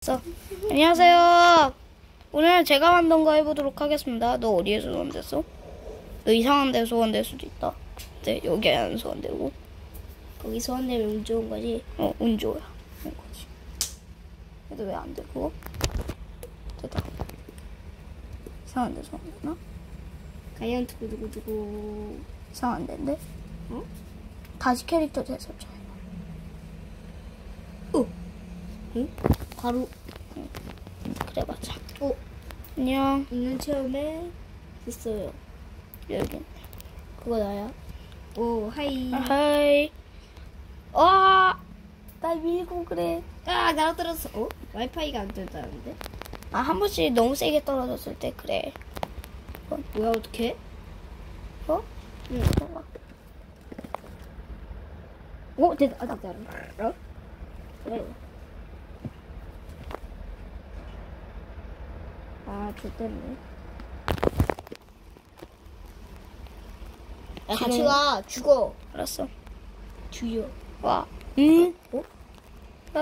안녕하세요. 오늘 제가 만든 거 해보도록 하겠습니다. 너 어디에서 소환됐어? 너 이상한 데 소환될 수도 있다. 네, 여기 안 소환되고. 거기 소환되면 운 좋은 거지? 운 좋아. 그런 거지. 근데 왜 안 되고? 됐다. 이상한 데 소환됐나? 가이언 두구두구두구. 이상한 데인데? 다시 캐릭터 재설정해봐. 응? 바로. 그래, 맞아. 안녕. 있는 체험에 있어요. 여기. 그거 나야. 오, 하이. 하이. 와! 날 밀고 그래. 나랑 떨어졌어. 와이파이가 안 된다는데? 한 번씩 너무 세게 떨어졌을 때 그래. 뭐야, 어떡해? 응. 됐다. 됐다. 그래. 좋댔네. 야, 같이 가. 죽어. 알았어. 죽여. 와. 응? 나.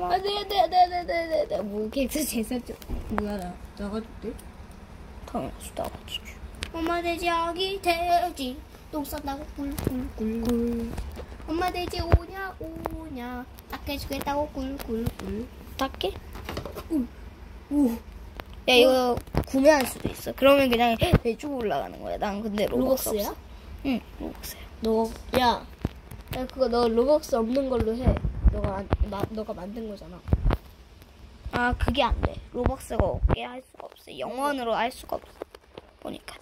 네. 뭐, 캐릭터 재설정. 뭐야, 나가도 돼? 당연하지, 나가지. 엄마 돼지, 아기 돼지. 똥 싼다고 꿀꿀꿀꿀. 엄마 돼지 오냐. 닦아주겠다고 꿀꿀꿀. 닦게? 오. 야, 이거 구매할 수도 있어. 그러면 그냥 쭉 올라가는 거야. 난 근데 로벅스 로벅스야? 없어. 응, 로벅스야. 야, 그거 너 로벅스 없는 걸로 해. 너가 만든 거잖아. 그게 안 돼. 로벅스가 없게 할 수가 없어. 영원으로 할 수가 없어. 보니까.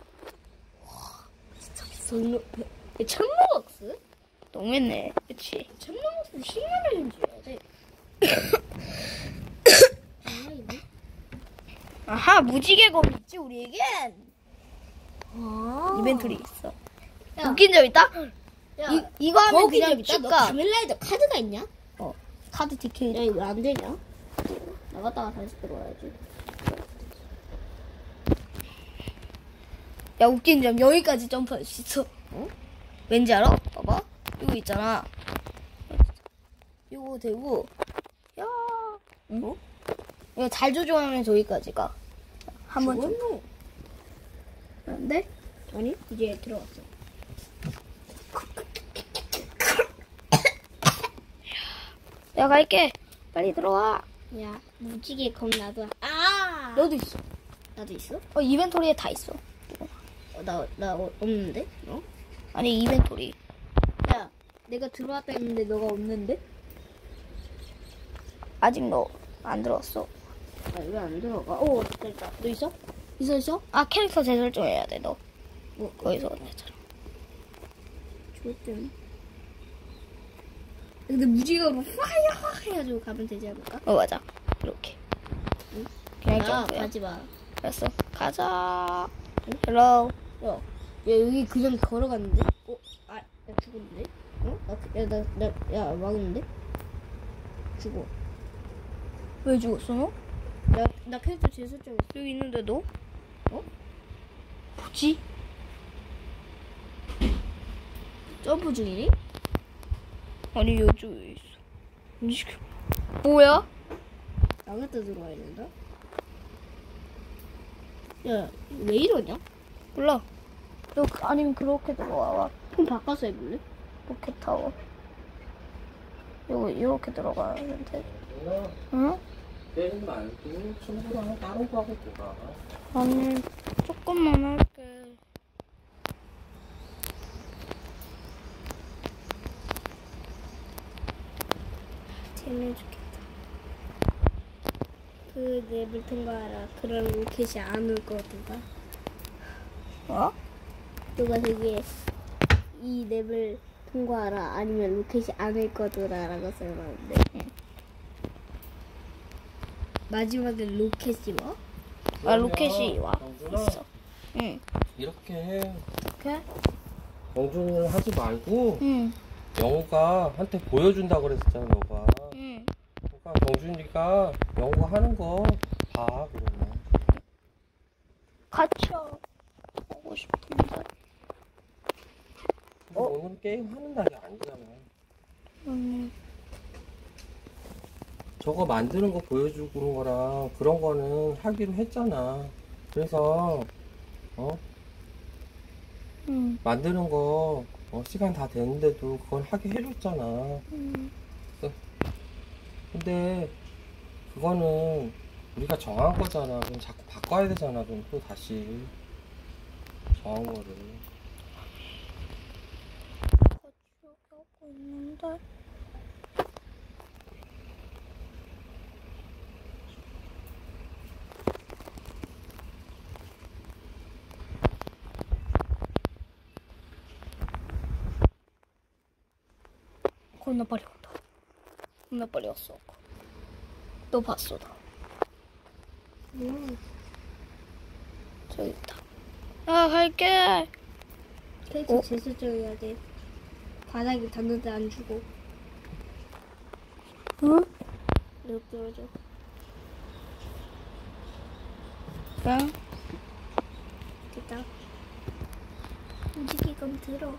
진짜 로벅스? 너무했네. 그치? 로벅스 10만 원 줘야지. 아하, 무지개검 있지, 우리에겐? 이벤토리 있어. 웃긴 점 있다? 야, 이거 하면 거기 그냥 좀 있다. 너 축가. 카멜라이더 카드가 있냐? 카드 디케이. 야, 이거 안 되냐? 나갔다가 다시 들어와야지. 야, 웃긴 점 여기까지 점프할 수 있어. 왠지 알아? 봐봐. 이거 있잖아. 이거 되고, 야, 이거 잘 조종하면 저기까지 가. 한 번 좀. 죽었노? 그런데 아니, 이제 들어왔어. 야, 갈게. 빨리 들어와. 야, 무지개 검 나도. 너도 있어. 나도 있어? 이벤토리에 다 있어. 나 없는데? 아니, 이벤토리. 야, 내가 들어왔다 했는데 너가 없는데? 아직 너 안 들어왔어. 왜 안 들어가? 됐다. 너 있어? 있어? 캐릭터 재설정해야 돼, 너. 거기서 언제처럼. 좋았죠. 근데 무지개로 파이어 해가지고 가면 되지 않을까? 맞아. 이렇게. 그냥 점프야. 가지 마. 알았어. 가자. 헬로. 야, 여기 그냥 걸어갔는데? 나 죽었는데? 야, 막았는데? 죽어. 왜 죽었어, 너? 나 캐릭터 재설정했어. 여기 있는데 너? 뭐지? 점프 중이니? 아니, 여기 있어. 뭐야? 나갔다 들어와야 된다? 야, 왜 이러냐? 몰라. 너 아니면 그렇게 들어와. 폰 바꿔서 해볼래? 로켓타워. 이렇게 들어가면 돼. 응? 때리지 말고 친구랑 따로 가고 돌아. 아니, 조금만 할게. 재미있겠다. 그 맵을 통과하라. 그런 로켓이 안 올 거든가. 너가 되게 이 맵을 통과하라. 아니면 로켓이 안 올 거더라라고 써놨는데. 마지막에 로켓이 와? 로켓이 와. 영준아, 있어. 응. 이렇게 해. 이렇게? 영준을 하지 말고 응. 영우가 한테 보여준다 그랬었잖아, 너가. 응. 그러니까 영준이가 영우가 하는 거 봐, 그러면. 같이 하고 싶은데. 근데 오늘은 게임 하는 날이 아니잖아. 저거 만드는 거 보여주고 그런 거랑 그런 거는 하기로 했잖아. 그래서 만드는 거 시간 다 됐는데도 그건 하게 해줬잖아. 근데 그거는 우리가 정한 거잖아. 그럼 자꾸 바꿔야 되잖아. 그럼 또 다시 정한 거를. 하고 있는데. 겁나 빨리 온다. 겁나 빨리 왔어. 너 봤어, 나. 저기 있다. 아, 갈게. 계속 재설정해야 돼. 바닥에 닿는데 안 주고. 응? 이렇게 떨어져. 응? 됐다. 움직이건 들어.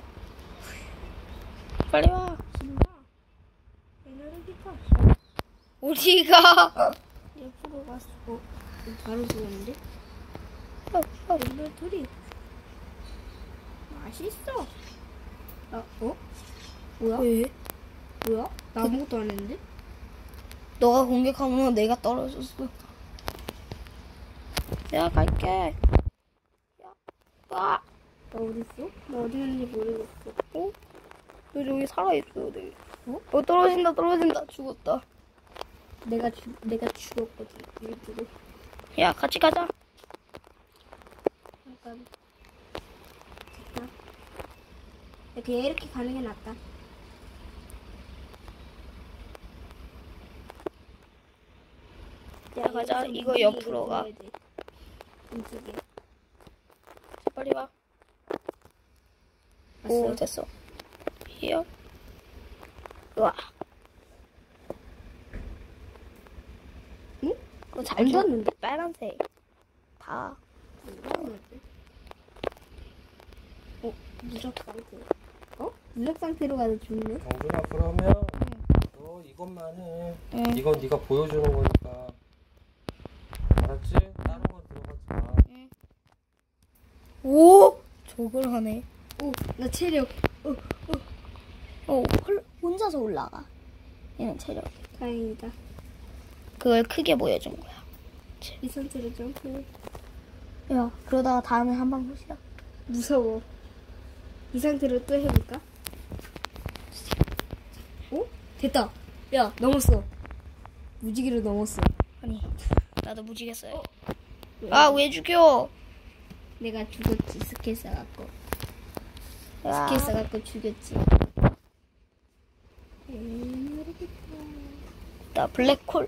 빨리 와. 신나. 에너지가. 어디가? 옆으로 갔어. 바로 죽었는데? 인벤토리. 맛있어. 뭐야? 왜? 뭐야? 나 아무것도 안 했는데? 너가 공격하면 내가 떨어졌어. 내가 갈게. 야, 와. 나 어딨어? 나 어디 있는지 모르겠어. 너 저기 살아있어, 내. 떨어진다. 죽었다. 내가 죽었거든. 일부러. 야, 같이 가자. 잠깐. 됐다. 야, 그냥 이렇게 가는 게 낫다. 야, 가자. 이거 옆으로 가. 이쪽에. 빨리 와. 오, 왔어. 됐어. 히어. 우와. 응? 그거 안 닿는데? 빨간색. 다. 누적 상태. 누적 상태로 가도 좋네. 경준아, 그러면 너 이것만 해. 응. 이건 네가 보여주는 거니까. 알았지? 다른 거 들어가지 마. 오! 저걸 하네. 나 체력. 혼자서 올라가. 얘는 체력. 다행이다. 그걸 크게 보여준 거야. 이 상태로 점프. 야, 그러다가 다음에 한 방 보시다. 무서워. 이 상태로 또 해볼까? 됐다. 야, 넘었어. 무지개를 넘었어. 아니, 나도 무지겠어요. 왜? 아, 왜 죽여? 내가 죽었지. 스킬 써갖고. 야, 스킬 써갖고 죽였지. 나 블랙홀.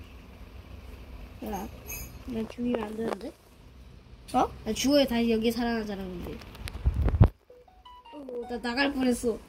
야, 나 죽이면 안 되는데? 어? 나 죽어야 다시 여기 살아나잖아, 근데. 나 나갈 뻔했어.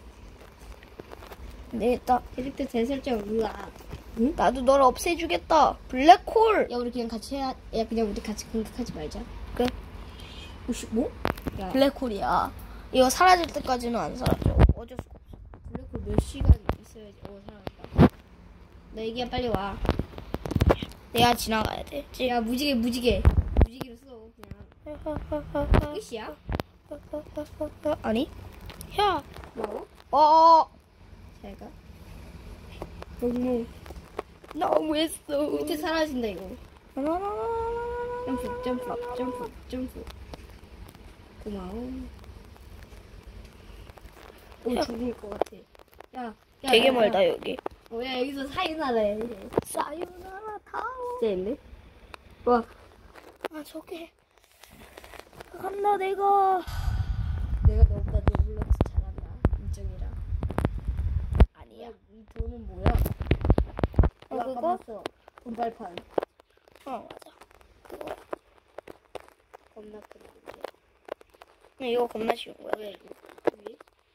네, 캐릭터 재설정, 으아. 나도 너를 없애주겠다. 블랙홀. 야, 우리 그냥 같이 해야, 야, 그냥 우리 같이 공격하지 말자. 그래? 혹시 뭐? 야, 블랙홀이야. 이거 사라질 때까지는 안 사라져. 어쩔 수가 없어. 블랙홀 몇 시간 있어야지. 살아난다. 너 애기야, 빨리 와. 내가 지나가야 돼. 야, 무지개로 써, 그냥. 끝이야? 아니? 야. 뭐? 잘 가. 너무 너무했어. 밑에 사라진다, 이거. 점프. 고마워. 야. 죽을 것 같아. 야, 되게 멀다, 여기. 야, 여기서 사이나라 해. 사요나라 타오. 진짜 있네? 와, 아, 저게. 간다, 내가. 내가 너보다 로블록스 잘한다. 인정이라. 아니야. 이 돈은 뭐야? 그거? 봤어. 돈발판. 맞아. 그거야. 겁나 크던데. 이거 겁나 쉬운 거야. 왜 이거? 왜?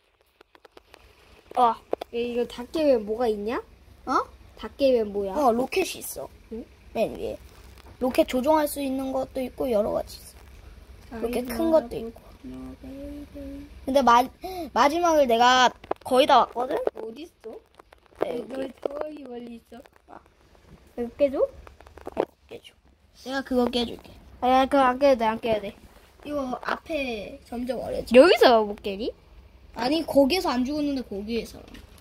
어. 이거 닭개면 뭐가 있냐? 닭개면 뭐야? 로켓이 있어. 응? 맨 위에. 로켓 조종할 수 있는 것도 있고, 여러 가지 있어. 로켓 큰 것도 있고. 근데 마지막을 내가 거의 다 왔거든? 어디 있어? 네, 여기. 너 저기 멀리 있어. 이거 깨줘? 깨줘. 내가 그거 깨줄게. 아, 그거 안 깨도 돼, 안 깨도 돼. 이거 앞에 점점 어려져. 여기서 못 깨니? 아니, 거기에서 안 죽었는데 거기에서.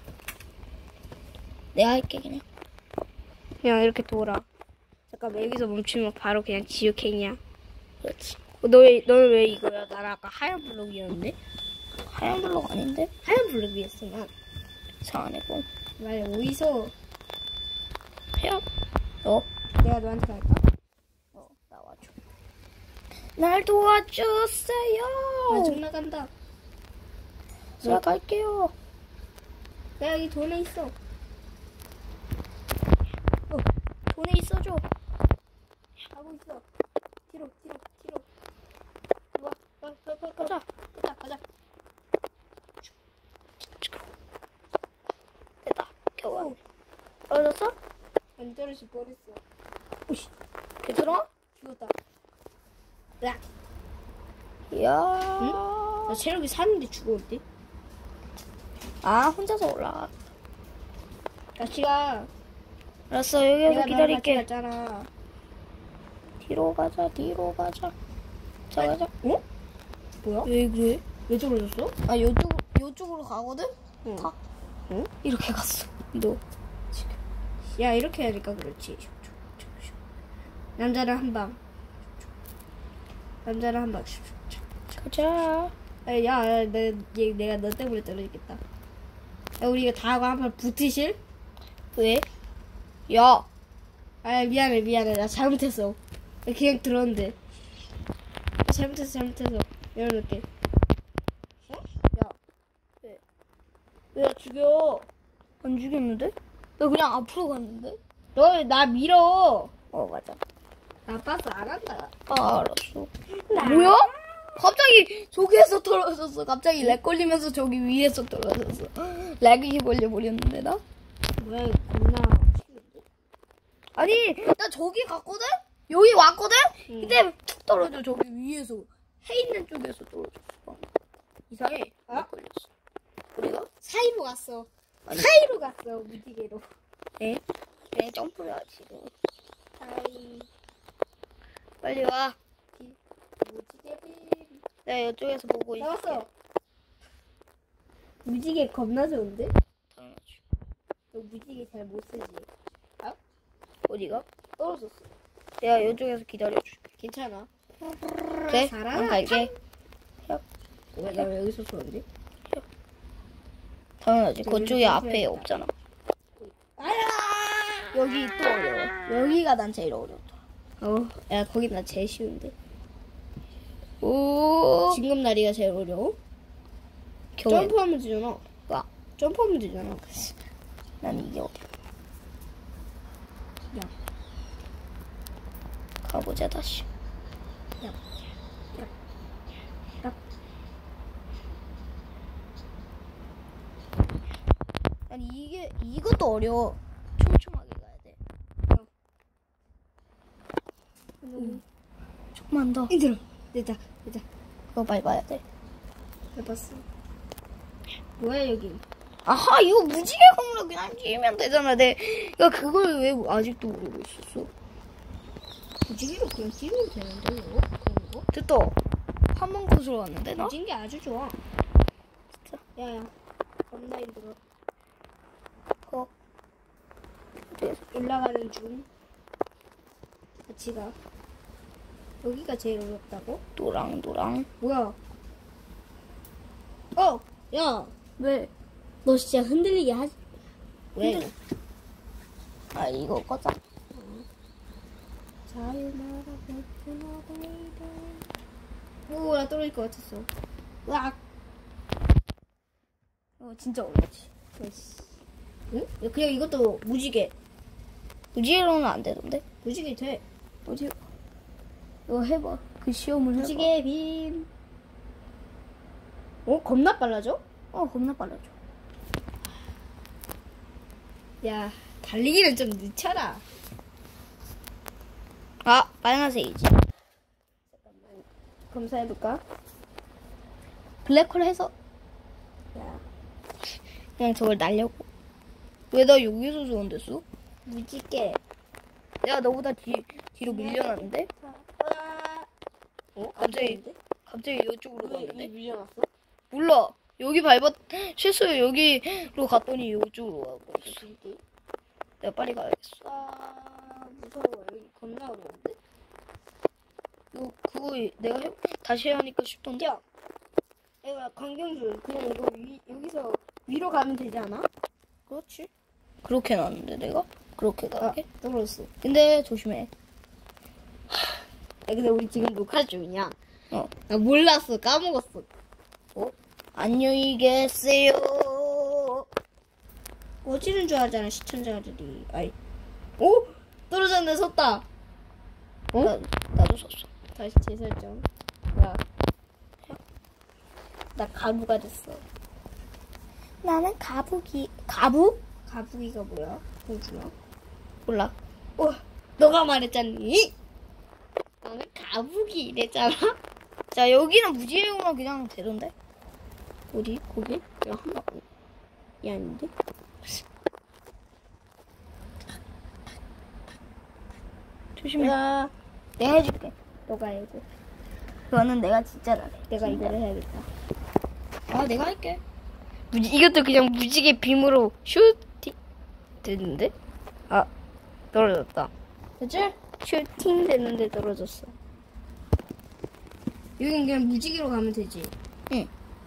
내가 할게, 그냥. 그냥 이렇게 돌아. 잠깐만, 여기서 멈추면 바로 그냥 지옥행이야. 그렇지. 너는 왜 이거야? 나는 아까 하얀 블록이었는데? 하얀 블록 아닌데? 하얀 블록이었어, 난. 이상하네, 그럼. 말 어디서 해요. 너? 내가 너한테 갈까? 나와줘. 날 도와주세요. 나 좀 나간다. 제가 갈게요. 내가 여기 돈에 있어. 돈에 있어줘. 하고 있어. 뒤로. 가자. 가자. 됐다. 겨우 왔네. 떨어졌어? 안 떨어질 뻔했어. 오씨. 괜찮아? 죽었다. 야, 이야. 나 체력이 3인데 죽었는데? 아, 혼자서 올라가. 같이 가. 알았어, 여기에서 내가 기다릴게. 너랑 같이 갔잖아. 뒤로 가자. 자, 가자. 어? 뭐야? 왜 그래? 왜 떨어졌어? 아, 요쪽으로 가거든? 응. 다. 응? 이렇게 갔어. 너. 야, 이렇게 하니까 그렇지. 남자는 한 방. 가자. 야, 내가 너 때문에 떨어지겠다. 야, 우리 이거 다 하고 한 번 붙으실? 왜? 야. 아, 미안해. 나 잘못했어. 나 그냥 들었는데. 잘못했어. 열어놓을게. 어? 야. 왜 나 죽여? 안 죽였는데? 너 그냥 앞으로 갔는데? 너, 나 밀어. 맞아. 나 빠스 안 한다. 아, 알았어. 뭐야? 갑자기 저기에서 떨어졌어. 갑자기 렉 걸리면서 저기 위에서 떨어졌어. 렉이 걸려버렸는데, 나? 뭐야, 이거 겁나. 아니, 나 저기 갔거든? 여기 왔거든? 응. 근데 툭 떨어져. 저기 위에서. 해 있는 쪽에서 떨어졌어. 이상해. 어? 렉 걸렸어. 우리가? 사이로 갔어. 아니. 사이로 갔어, 무지개로. 네? 그냥 점프를 하지. 사이. 빨리 와. 무지개 빔. 내가 이쪽에서 보고 있어. 나왔어. 무지개 겁나 좋은데? 당연하지. 너 무지개 잘 못 쓰지? 어디가? 떨어졌어. 내가 이쪽에서 기다려줄게. 괜찮아. 그래? 살아? 난 갈게. 나 여기서 쏘는데? 당연하지. 그쪽에 여기서 앞에 해야겠다. 없잖아. 아야! 여기 또 어려워. 여기가 난 제일 어려웠다. 야, 거기 나 제일 쉬운데. 오. 징검다리가 제일 어려워? 겨우 점프하면 되잖아. 와. 점프하면 되잖아. 난 이게 어려워. 야. 가보자 다시. 야. 아니 이것도 어려워. 촘촘하게 가야 돼. 조금만 더. 힘들어. 됐다. 그거 밟아야 돼. 해봤어. 뭐야, 여기? 아하, 이거 무지개 건물로 그냥 끼면 되잖아. 내가 그걸 왜 아직도 모르고 있었어? 무지개로 그냥 끼면 되는데, 이거? 그런 거? 됐다. 한 번 곳으로 왔는데 나? 무진 게 아주 좋아. 진짜. 야야. 겁나 힘들어. 어. 올라가는 중. 같이 가. 여기가 제일 어렵다고? 노랑. 뭐야? 야. 왜? 너 진짜 흔들리게 하지? 왜? 아, 이거 꺼자. 자유나라 베트나 베이베. 오, 나 떨어질 것 같았어. 으악. 진짜 어렵지. 응? 야, 그냥 이것도 무지개. 무지개로는 안 되던데? 무지개 돼. 어디? 이거 해봐. 그 시험을 해봐. 무지개 빔. 겁나 빨라져? 겁나 빨라져. 야, 달리기를 좀 늦춰라. 아, 빨간색이지. 잠깐만. 검사해볼까? 블랙홀 해서 야, 그냥 저걸 날려고. 왜 나 여기서 쏘는데서? 무지개. 내가 너보다 뒤로 밀려났는데? 갑자기 이쪽으로 갔는데? 밀려났어? 몰라. 여기 실수로 여기로 갔더니 이쪽으로 가버렸어. 내가 빨리 가야겠어. 무서워. 여기 겁나 어려운데? 그거 내가 다시 하니까 쉽던데? 야, 강경준, 그냥 이거 여기서 위로 가면 되지 않아? 그렇지. 그렇게 나왔는데 내가? 그렇게 가게? 떨어졌어. 근데 조심해. 근데 우리 지금 녹화 중이냐? 나 몰랐어. 까먹었어. 안녕히 계세요. 어찌는 줄 알잖아, 시청자들이. 오! 떨어졌네, 섰다. 나도 섰어. 다시 재설정. 뭐야? 나 가부가 됐어. 나는 가부? 가부기가 뭐야? 공주야? 몰라. 너가 말했잖니? 나는 가부기 이랬잖아? 자, 여기는 무지개구나 그냥 되던데? 어디? 거기? 야, 한 바퀴. 이 아닌데? 조심해. 야, 내가 해줄게. 너가 해고. 그거는 내가 진짜 잘해. 내가 이거를 해야겠다. 내가 할게. 이것도 그냥 무지개 빔으로 슈팅 됐는데? 떨어졌다. 됐지? 슈팅 됐는데 떨어졌어. 여긴 그냥 무지개로 가면 되지. 응.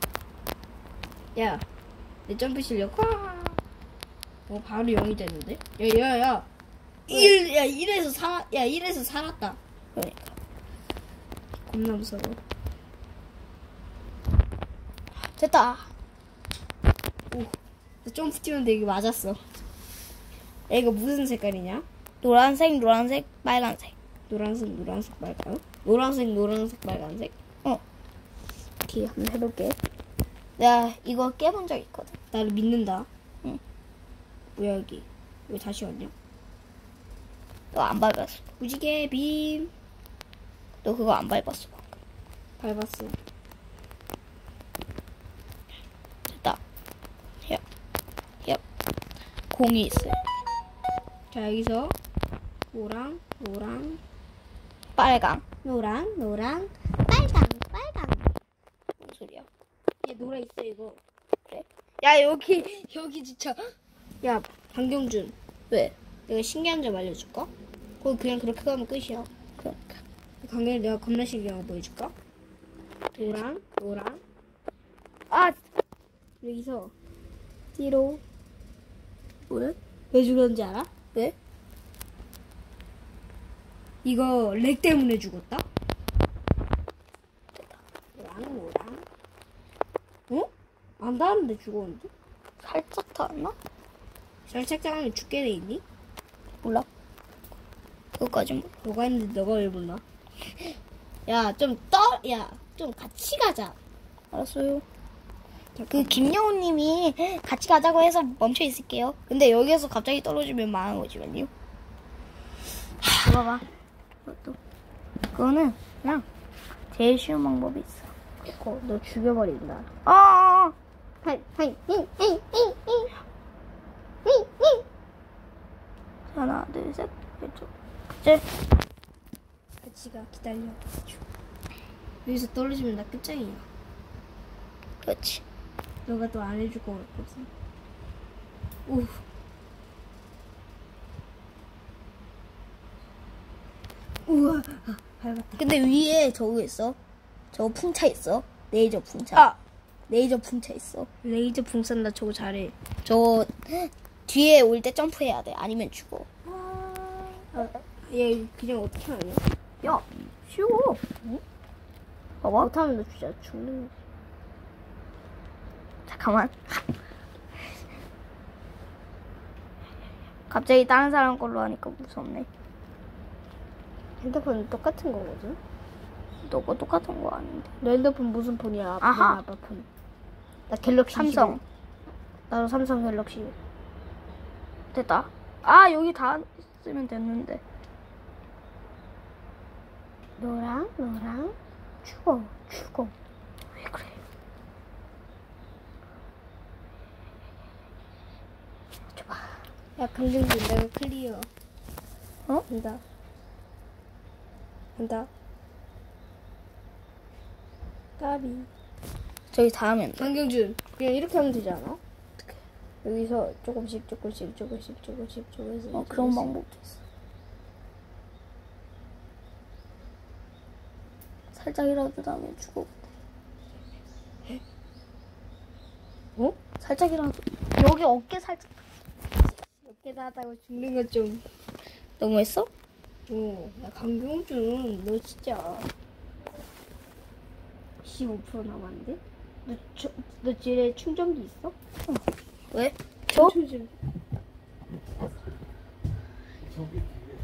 야, 내 점프 실력. 바로 0이 됐는데? 야. 1에서 살았다. 그러니까. 겁나 무서워. 됐다. 나 점프 뛰었는데 이게 맞았어. 야, 이거 무슨 색깔이냐? 노란색, 빨간색. 노란색, 빨간? 노란색, 빨간색? 오케이, 한번 해볼게. 내가 이거 깨본 적 있거든. 나를 믿는다. 응. 뭐야, 여기? 왜 다시 왔냐? 너 안 밟았어. 무지개 빔. 너 그거 안 밟았어. 밟았어. 됐다. 공이 있어요. 자, 여기서 노랑, 빨강. 빨강. 뭔 소리야? 얘 노라 있어, 이거. 그래. 야, 여기 진짜. 야, 강경준. 왜? 내가 신기한 점 알려줄까? 거기 그냥 그렇게 가면 끝이야. 그러니까. 강경이 내가 겁나 신기한 거 보여줄까? 노랑. 여기서 뒤로. 왜 죽었는지 알아? 왜? 이거 렉 때문에 죽었다? 노랑. 안 닿았는데 죽었는데? 살짝 닿았나? 살짝 닿으면 죽게 돼 있니? 몰라. 그거까진 몰라. 너가 했는데 너가 왜 몰라? 야, 좀 같이 가자. 알았어요. 그 김여우님이 같이 가자고 해서 멈춰 있을게요. 근데 여기에서 갑자기 떨어지면 망한 거지만요. 봐봐. 그거는 그냥 제일 쉬운 방법이 있어. 너 죽여버린다. 하나, 둘, 셋, 왼쪽. 그치? 같이 가. 기다려. 여기서 떨어지면 나 끝장이야. 그렇지. 너가 또 안 해줄 거 같거든. 우와, 밟았다. 근데 위에 저거 있어. 저거 풍차 있어. 레이저 풍차. 레이저 풍차 있어. 레이저 풍선 나 저거 잘해. 저거 뒤에 올 때 점프해야 돼. 아니면 죽어. 얘 그냥 어떻게 하냐? 야, 쉬워. 응? 봐봐. 못하면 너 진짜 죽는 거지. 잠깐만. 갑자기 다른 사람 걸로 하니까 무섭네. 핸드폰은 똑같은 거거든? 너가 똑같은 거 아닌데. 너 핸드폰 무슨 폰이야? 아하. 아빠 폰. 나 갤럭시 삼성. 21. 나도 삼성 갤럭시. 됐다. 여기 다 쓰면 됐는데. 노랑. 죽어. 왜 그래? 줘봐. 야, 강정준 내가 클리어. 어? 간다. 간다. 까비. 저기 닿으면 돼. 강경준, 그냥 이렇게 하면 되지 않아? 여기서 조금씩 조금씩. 그런 방법도 있어. 살짝이라도 닿으면 죽어. 어? 살짝이라도. 여기 어깨 살짝. 이렇게 하다가 죽는 건 좀. 너무했어? 야, 강경준, 너 진짜 15% 남았는데? 너 집에 충전기 있어? 왜? 저? 충전. 저기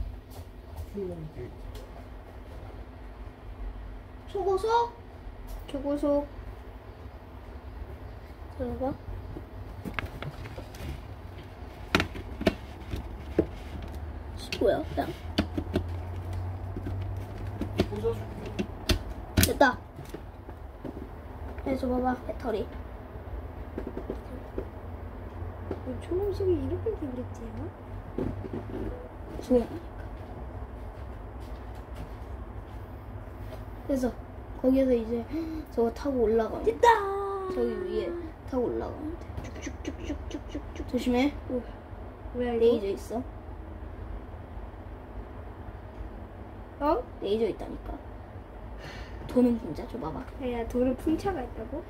초고속? 초고속. 들어봐. 뭐야? 그냥 꽂아줄게. 됐다. 그래서 봐봐 배터리. 초고속이 이렇게 되겠지? 좋아. 그래서 거기에서 이제 저거 타고 올라가. 됐다! 저기 위에 타고 올라가면 돼. 쭉쭉쭉쭉쭉쭉. 조심해. 뭐야, 레이저 있어. 어? 레이저 있다니까. 도는 분자 줘봐봐. 야, 돌에 풍차가 있다고?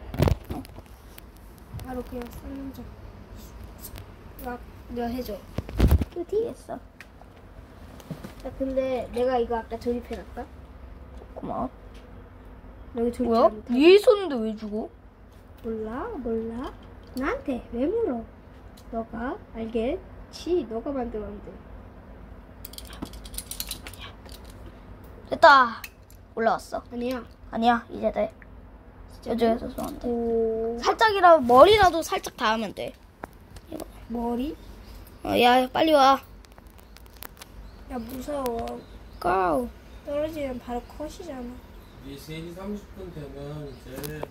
바로 그냥 썰는자. 막, 내가 해줘. 큐티 했어. 야, 근데 내가 이거 아까 조립해놨다? 고마워. 여기 조립 뭐야? 잘못하고. 위에 있었는데 왜 죽어? 몰라? 나한테 왜 물어? 너가 알겠지? 너가 만들었는데. 됐다. 올라왔어. 아니야. 아니야 이제 돼. 이쪽에서 쏘면 돼. 오. 살짝이라도 머리라도 살짝 닿으면 돼. 머리? 야 빨리 와. 야, 무서워. 고. 떨어지면 바로 컷이잖아. 이 3시 30분 되면 이제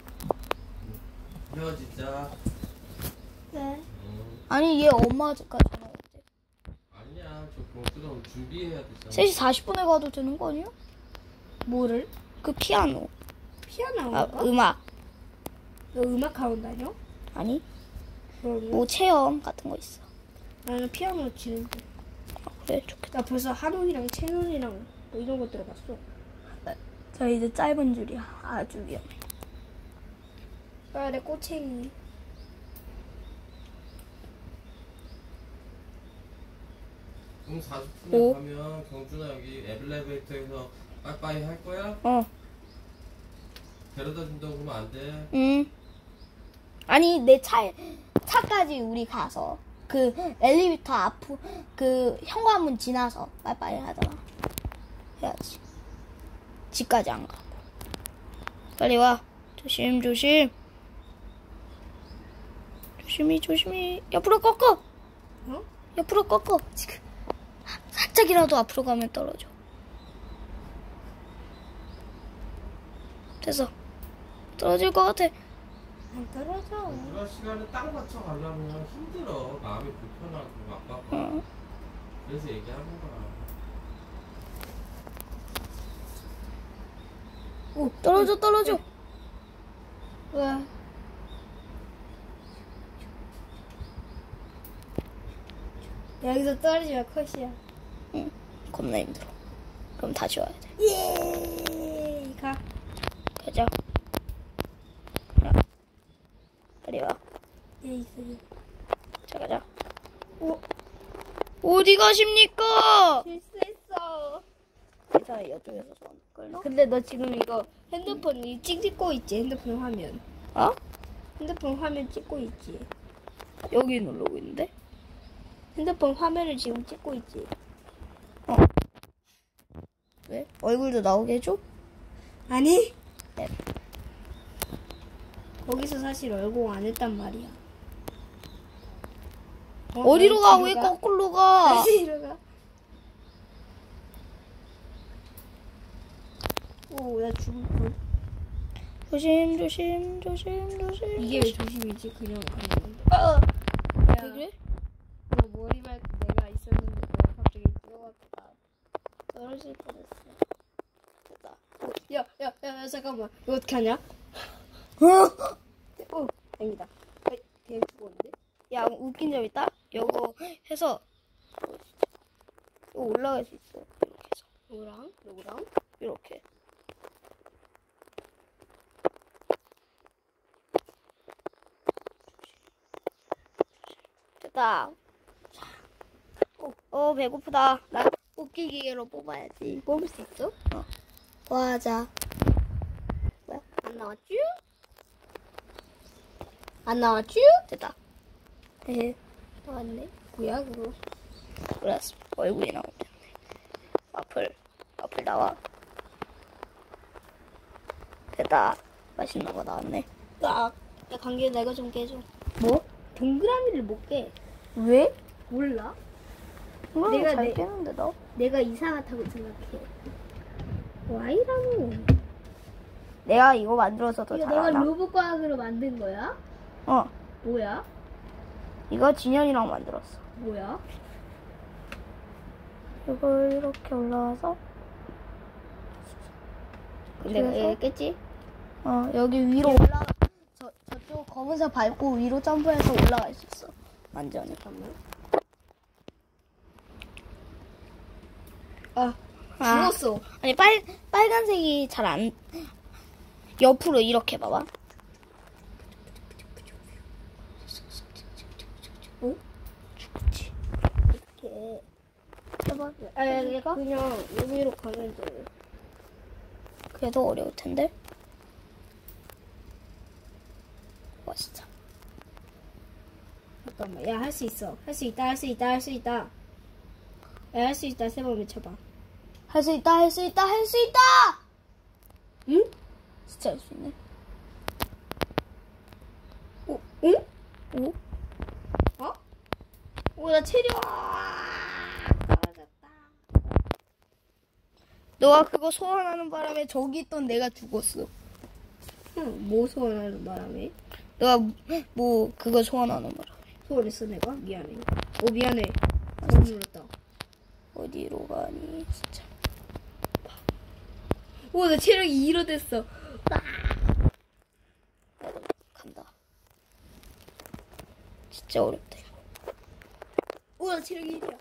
헤어지자. 네. 아니 얘 엄마 집까지 전화 왔대. 아니야, 저 그럼 준비해야 되잖아. 3시 40분에 가도 되는 거 아니야? 뭐를? 그 피아노. 피아노 아 가 음악. 너 음악 학원 다녀? 아니 그러면? 뭐 체험 같은 거 있어. 나는 피아노 치는데. 그래 좋겠다. 나 벌써 한옥이랑 채널이랑 뭐 이런 거 들어갔어. 저 이제 짧은 줄이야. 아주 위험해. 아, 내 꼬챙이. 그럼 40분에 오. 가면 경준아 여기 엘리베이터에서 빠이빠이 할 거야? 데려다 준다고 그러면 안 돼. 응. 아니 내 차까지 우리 가서 그 엘리베이터 앞 그 현관문 지나서 빠이빠이 하잖아. 해야지. 집까지 안 가고. 빨리 와. 조심. 조심히. 옆으로 꺾어. 어? 옆으로 꺾어. 지금 살짝이라도 앞으로 가면 떨어져. 됐어. 떨어질 것 같아. 안 떨어져. 그런 시간에 딱 맞춰 가려면 힘들어. 마음이 불편하고 아빠가. 그래서 얘기하는 거야. 오, 떨어져. 왜? 여기서 떨어지면 컷이야. 응. 겁나 힘들어. 그럼 다시 와야 돼. 예. 가. 가자. 빨리 와. 예, 있어요. 자, 가자. 오, 어디 가십니까? 실수했어. 자, 이쪽에서 손 끌어. 근데 너 지금 이거 핸드폰 찍고 있지? 핸드폰 화면. 어? 핸드폰 화면 찍고 있지? 여기 누르고 있는데? 핸드폰 화면을 지금 찍고 있지? 왜? 얼굴도 나오게 해줘? 아니? 네. 거기서 사실 얼공 안 했단 말이야. 어디로 가? 왜 거꾸로 가? 어디로 가? 오, 나 죽을 걸. 조심. 이게 왜 조심이지? 그냥 가면. 왜 야, 그래? 너 머리만 내가 있었는데 너가 갑자기 뛰어왔다. 떨어질 뻔했어. 됐다. 야, 잠깐만. 이거 어떻게 하냐? 다행이다. 그냥 죽었는데? 야, 웃긴 점 있다? 요거 해서 이거 올라갈 수 있어. 이렇게 해서. 누구랑? 이렇게. 됐다. 배고프다. 나 뽑기 기계로 뽑아야지. 뽑을 수 있어? 와자. 뭐야? 안 나왔쥬? 안 나왔쥬? 됐다. 나왔네. 뭐야, 그거? 그래서 얼굴이 나오네. 와플 나와. 됐다. 맛있는 거 나왔네. 야, 강규 내가 좀 깨줘. 뭐? 동그라미를 못 깨. 왜? 몰라? 내가 내가 잘 깨는데 너? 내가 이상하다고 생각해. Y라고. 내가 이거 만들어서 더 이거 내가 잘하나? 로봇 과학으로 만든 거야? 뭐야? 이거 진현이랑 만들었어. 뭐야? 이걸 이렇게 올라와서 내가 그래서? 깼지? 여기 위로 올라가 저쪽 검은색 밟고 위로 점프해서 올라갈 수 있어. 완전히. 잠깐만. 죽었어. 아니 빨간색이 잘 안 옆으로 이렇게 봐봐. 죽지. 이렇게. 해봐. 얘가 그냥 여기로 가면 돼. 그래도 어려울 텐데. 와 진짜. 잠깐만. 야, 할 수 있어. 할 수 있다. 야, 할 수 있다. 세 번 외쳐봐. 할 수 있다. 응? 진짜 할 수 있네. 응? 오? 나 체력. 떨어졌다. 너가 그거 소환하는 바람에 저기 있던 내가 죽었어. 뭐 소원하는 바람에? 너가 뭐 그거 소환하는 바람에. 소원했어, 내가? 미안해. 미안해. 잘못 눌렀다. 어디로 가니 진짜. 나 체력이 2로 됐어. 나도 간다. 진짜 어렵다. 나 체력이 1이야.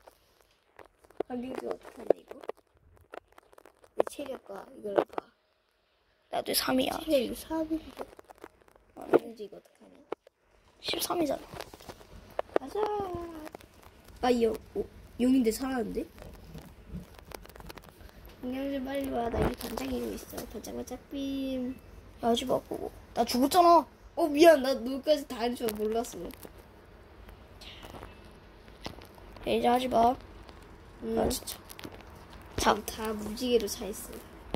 강경수 어떻게 하냐, 이거? 내 체력과 이걸 봐. 나도 3이야. 체력이 3인데. 강경수 이거 어떻게 하냐? 13이잖아. 가자. 용인데 살았는데? 강경수 빨리 와. 나 여기 단장이고 있어. 반짝반짝 빔. 야, 하지 마, 그거. 나 죽었잖아. 미안. 나 너까지 다 할 줄 몰랐어. 야, 이제 하지 마. 응. 아, 진짜. 자, 다 무지개로 차 있어.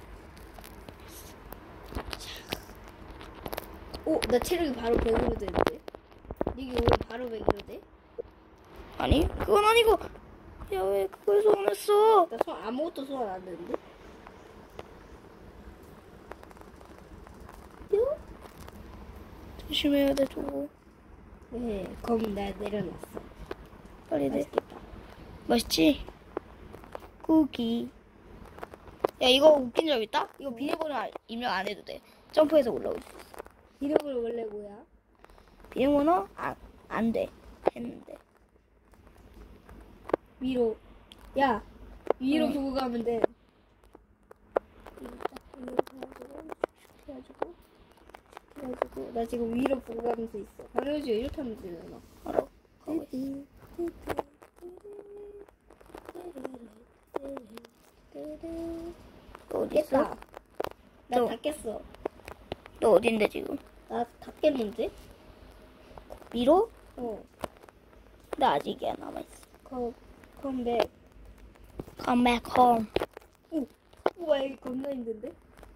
나 체력이 바로 100으로 되는데? 이게 왜 바로 100으로 돼? 아니, 그건 아니고. 야, 왜 그걸 소환했어? 나 아무것도 소환 안 되는데? 조심해야 돼, 저거. 네, 검 나 내려놨어. 빨리 내. 맛있겠다. 맛있지? 쿠키. 야, 이거 웃긴 점 있다? 이거 비밀번호 입력 안 해도 돼. 점프해서 올라올 수 있어. 이름을 원래 뭐야? 비밀번호? 안 돼. 했는데. 위로. 야, 위로 보고 가면 돼. 해가지고 나 지금 위로 보고 가면서 있어. 당연히 이렇게 하면 되잖아. 알아. 가고 있어. 너 어디 있어? 깼다. 나 다 깼어. 너 어딘데, 지금? 나 다 깼는데? 위로? 나 아직이야, 남아있어. 컴백. Come back home. 우와, 여기 겁나 힘든데?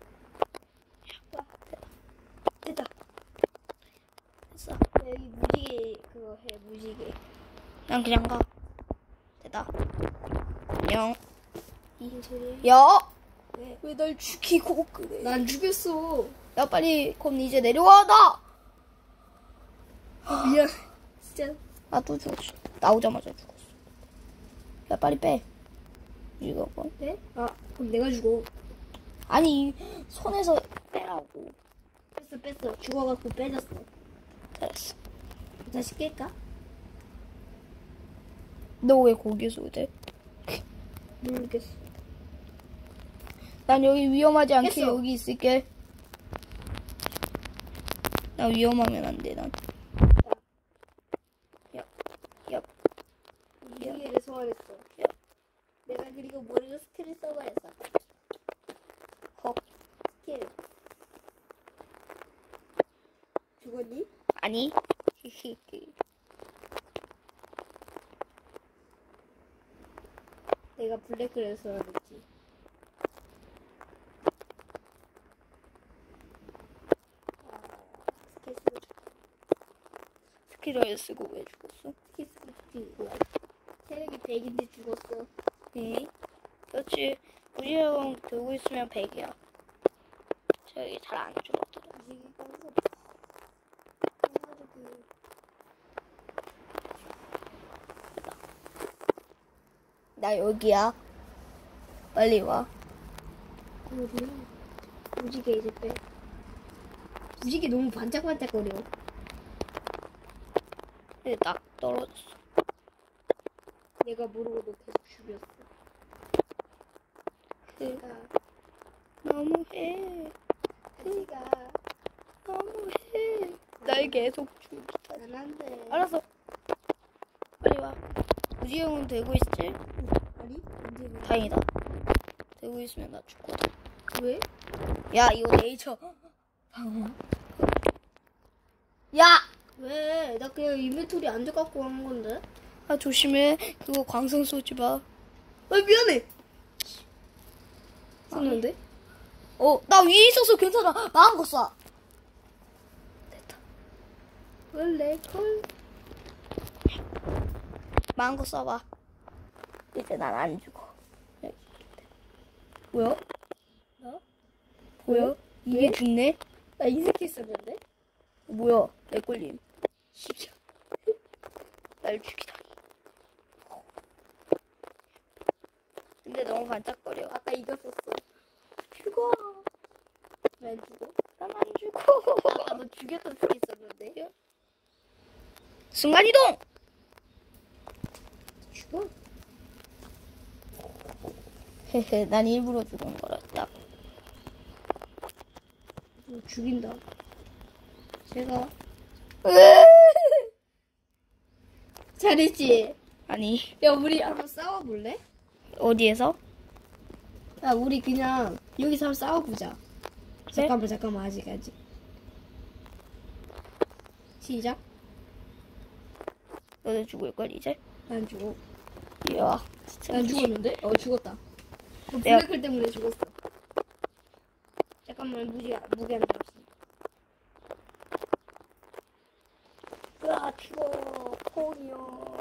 됐다. 됐어. 여기 무지개 그거 해, 무지개. 난 그냥 가. 됐다. 안녕. 무슨 소리야? 야! 왜? 왜 날 죽이고 그래? 난 죽였어. 야, 빨리, 그럼 이제 내려와, 나! 미안. 진짜. 나도 죽었어. 나오자마자 죽었어. 야, 빨리 빼. 이거 봐. 네? 아, 그럼 내가 죽어. 아니 손에서 빼라고. 뺐어. 죽어갖고 빼졌어. 잘했어. 다시 깰까? 너 왜 거기서 돼? 모르겠어. 난 여기 위험하지 않게 깼어. 여기 있을게. 나 위험하면 안 돼, 난. 야, 무기를 소환했어. 내가 그리고 머리로 스킬을 써버렸어. 헉. 스킬. 죽었니? 아니. 내가 블랙을 소환했지. 스킬 쓰고 스킬을 쓰고 왜 죽었어? 스킬 쓰고 죽이고. 체력이 100인데 죽었어. 네. 그렇지. 무지영 들고 있으면 100이야. 저기 잘 안 죽었더라. 무지개 깜짝. 나 여기야. 빨리 와. 어디야? 무지개 이제 빼. 무지개 너무 반짝반짝거려. 근데 나 떨어졌어. 내가 모르고도 계속 죽였어. 그가 너무해. 그가 너무해. 날 계속 죽이다. 난안돼. 알았어. 빨리 와. 무지영은 되고 있지? 아니? 언제 봐? 다행이다. 되고 있으면 나 죽거든. 왜? 야, 이거 네이처. 야! 왜? 나 그냥 인벤토리 안 돼갖고 한 건데. 아, 조심해. 그거 광선 쏘지 마. 아 미안해. 쏘는데? 나 위에 있어서 괜찮아. 마음 거 쏴. 됐다. 원래 콜. 마음 거 쏴봐. 이제 난 안 죽어. 뭐야? 나? 뭐야? 이게 죽네? 나 인색했었는데? 뭐야? 내 꼴림. 진짜. 날 죽이다니. 근데 너무 반짝거려. 아까 이겼었어. 죽어. 왜 안 죽어? 난 안 죽어. 아까 너 죽였던 적 있었는데? 순간이동! 죽어? 헤헤, 난 일부러 죽은 거였다. 너 죽인다. 제가 잘했지? 아니, 야 우리 한번 싸워볼래? 어디에서? 야 우리 그냥 여기서 한번 싸워보자. 네? 잠깐만 아직 시작. 너도 죽을걸, 이제? 난 죽어. 이야, 진짜. 난 죽었는데? 죽었다. 너 내가- 블랙홀 때문에 죽었어. 잠깐만 무게 안 잡았어. 으아, 죽어. 콩이요.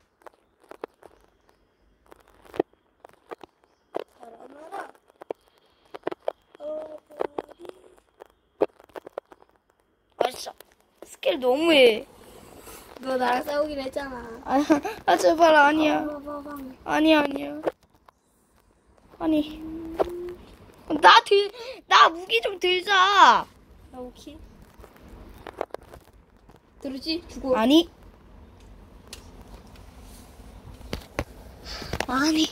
살아나라. 맛있어. 스킬 너무해. 너 나랑 싸우기로 했잖아. 제발, 아니야. 빠바바방. 아니야. 아니. 나 무기 좀 들자. 아 오케이. 들었지? 죽어. 아니. 아니.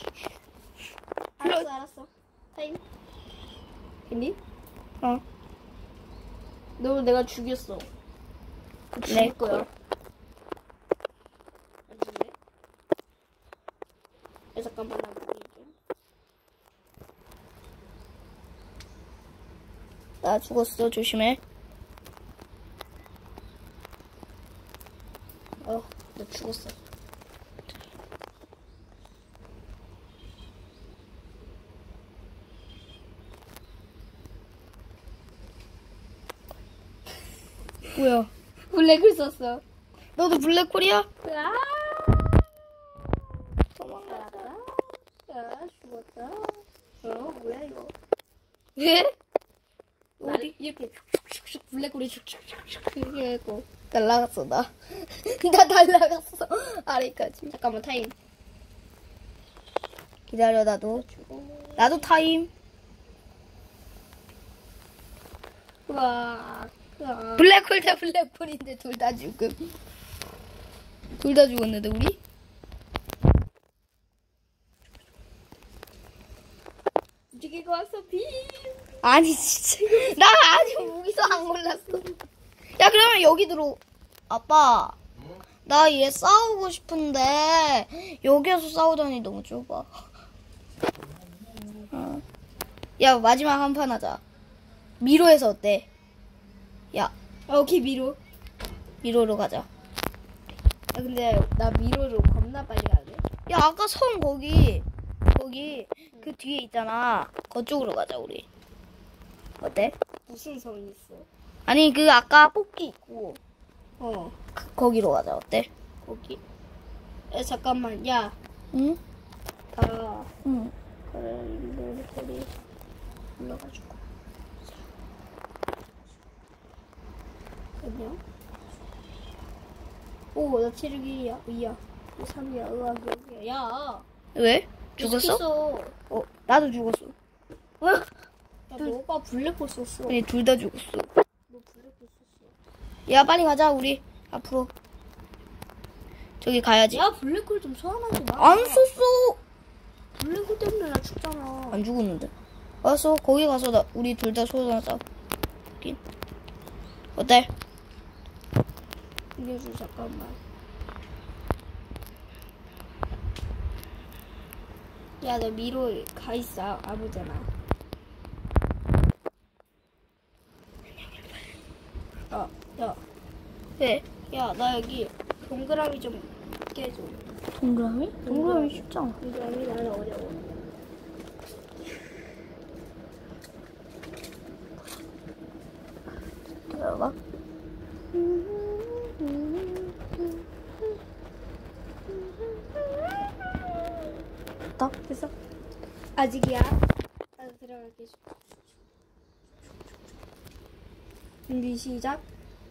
알았어. 타임. 됐니? 어. 너 내가 죽였어. 내 죽일 거야. 안 죽네? 야, 잠깐만 나 무기 좀. 나 죽었어. 조심해. 너 죽었어. 뭐야? 블랙을 썼어. 너도 블랙홀이야? 아! 도망가자. 야, 죽었다. 뭐야 이거? 왜? 어디? 이렇게 슉슉슉 블랙홀이 슉슉슉 이렇게 했고. 날라갔어, 나. 나 날라갔어. 아래까지. 잠깐만 타임. 기다려, 나도. 나도 타임. 으아. 블랙홀 대 블랙홀인데 둘 다 죽음. 둘 다 죽었는데, 우리? 움직이고 왔어, 빔. 아니, 진짜. 나 아직 무기도 안 골랐어. 야, 그러면 여기 들어. 아빠. 나 얘 싸우고 싶은데, 여기에서 싸우자니 너무 좁아. 어. 야, 마지막 한 판 하자. 미로에서 어때? 야, 오케이, 미로. 미로로 가자. 야, 근데 나 미로로 겁나 빨리 가야 돼. 야, 아까 선 거기 그 뒤에 있잖아. 그쪽으로 가자, 우리. 어때? 무슨 성이 있어? 아니, 그 아까 뽑기 있고, 거기로 가자. 어때? 거기. 야, 잠깐만, 야. 응? 나, 응. 그래, 거리 올라가지고. 안녕. 오, 나 체력이 2야. 3이야, 으악, 여기야. 야. 왜? 죽었어? 죽었어. 나도 죽었어. 야, 너가 블랙홀 썼어. 아니, 둘 다 죽었어. 너 블랙홀 썼어. 야, 빨리 가자, 우리. 앞으로. 저기 가야지. 야, 블랙홀 좀 소환하지 마. 안 썼어! 블랙홀 때문에 나 죽잖아. 안 죽었는데. 알았어, 거기 가서 우리 둘 다 소환하자. 어때? 이겨줘, 잠깐만. 야, 너 미로 가 있어. 아무잖아. 야. 왜? 야, 나 여기 동그라미 좀 깨줘. 동그라미? 동그라미 쉽잖아. 동그라미 나는 어려워. 기다려봐. 됐다. 됐어? 아직이야. 나도 들어갈게. 준비 시작.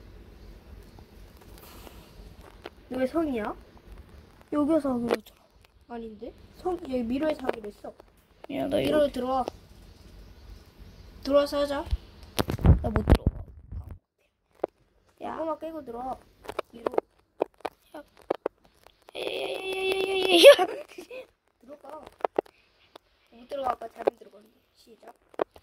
왜 성이야? 여기서 하기로 했잖아. 아닌데? 여기 미로에서 하기로 했어. 야, 나 이거, 미로로 들어와. 들어와서 하자. 나 못 들어가. 야, 한번 깨고 들어와. 미로. 야야야야야야야야. 들어가. 못 들어가. 아까 잘못 들어갔는데. 시작.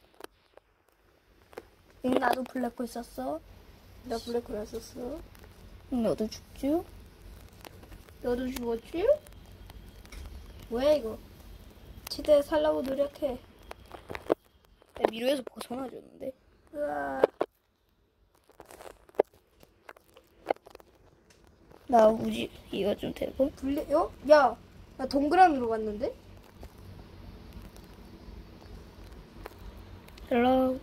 응, 나도 블랙홀 썼어. 나 블랙홀 했었어. 응, 너도 죽지? 너도 죽었지? 뭐야 이거? 최대 살라고 노력해. 나 미로에서 벗어나줬는데. 으아. 나 우지 이거 좀 되고. 야, 나 동그라미로 갔는데? 헬로.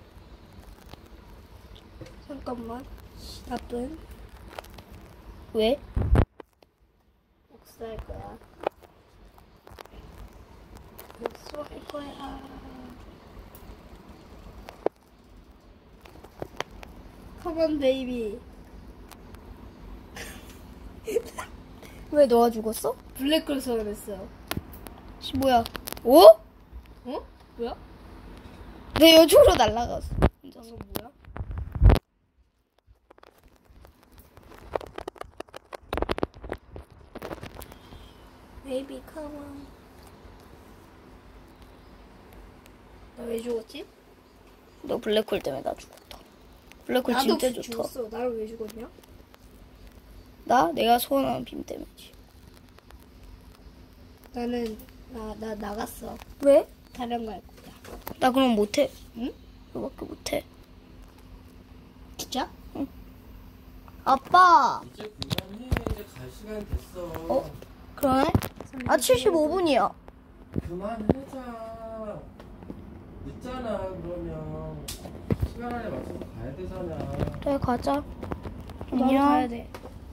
잠깐만. 나쁜. 왜? 복수할 거야. 복수할 거야. 컴온 베이비. 왜 너가 죽었어? 블랙홀 소환했어. 뭐야? 오? 어? 뭐야? 내 여쪽으로 날아갔어. 방금 뭐야? 베이비 컴온. 나 왜 죽었지? 너 블랙홀 때문에 나 죽었다. 블랙홀 나도 진짜 좋다. 죽었어. 나를 왜 죽었냐? 내가 소원하는 빔 때문이지. 나는 나 나갔어. 왜? 다른 거 할 거야. 나 그럼 못해. 응? 그거밖에 못해. 진짜? 아빠. 이제 그만해. 이제 갈 시간 됐어. 그러네? 75분이야. 그만하자. 늦잖아. 그러면 시간 안에 맞춰서 가야 되잖아. 그래, 가자. 나도 가야 돼.